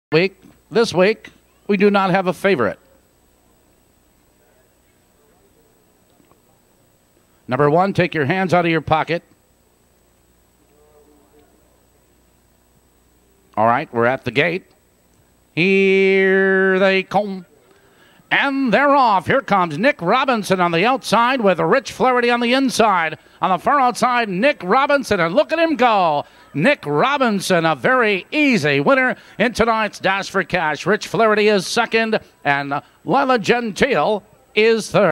This week, we do not have a favorite. Number 1, take your hands out of your pocket. All right, we're at the gate. Here they come. And they're off. Here comes Nick Robinson on the outside with Rich Flaherty on the inside. On the far outside, Nick Robinson, and look at him go. Nick Robinson, a very easy winner in tonight's Dash for Cash. Rich Flaherty is second, and Lila Gentile is third.